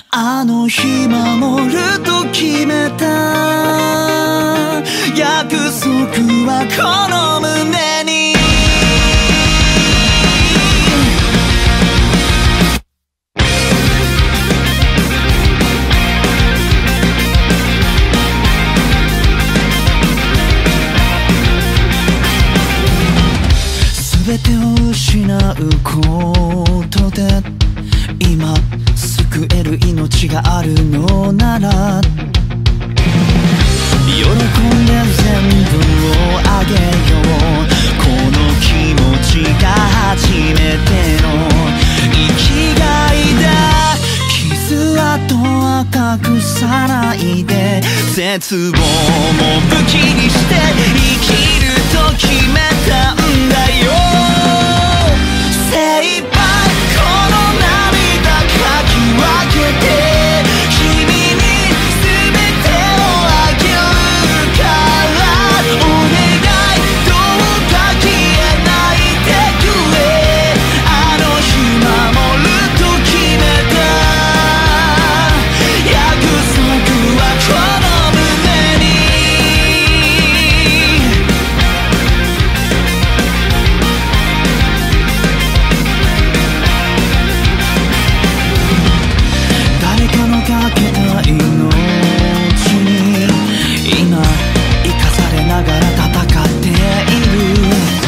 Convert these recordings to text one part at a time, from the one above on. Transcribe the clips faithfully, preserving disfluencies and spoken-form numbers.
あの日守ると決めた約束はこの胸に全てを失うことで今救える命があるのなら喜んで全部をあげようこの気持ちが初めての生きがいだ傷跡は隠さないで絶望も武器にして生きると決めたんだよ精一杯この涙かき分けて君に全てをあげるからお願いどうか消えないでくれあの日守ると決めた約束はこの胸に誰かのかけた命に今生かされながら戦っている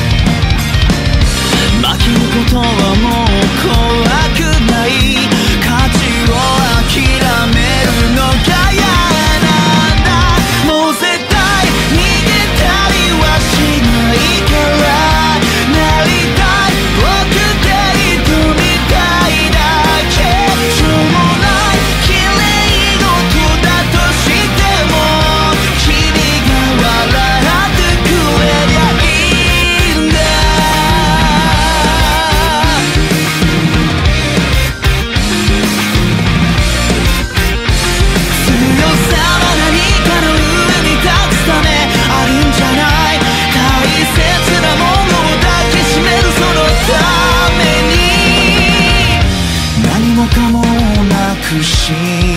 負けることはもう怖くない価値を諦めるのが嫌なんだもう絶対逃げたりはしないからなりたい僕で挑みたいだけしょうもない綺麗事だとしても君が笑ってくれりゃいいんだ強さは何かの上に立つためあるんじゃない大切なものを抱きしめるそのために何もかもなくし